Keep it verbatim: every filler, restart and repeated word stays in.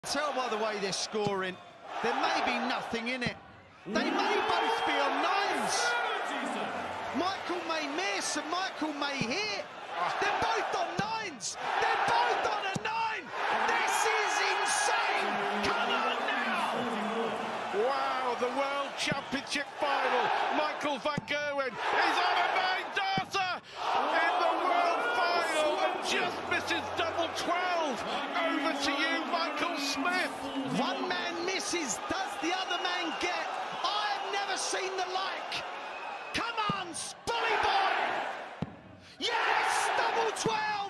Tell by the way they're scoring, there may be nothing in it. They may both be on nines. Michael may miss and Michael may hit. They're both on nines. They're both on a nine. This is insane. Come on now. Wow, the World Championship final. Michael van Gerwen is on a nine darter in the World Final and just misses double twelve. Over to you, Michael Smith. One man misses, does the other man get? I've never seen the like. Come on, Spully boy! Yes, double twelve!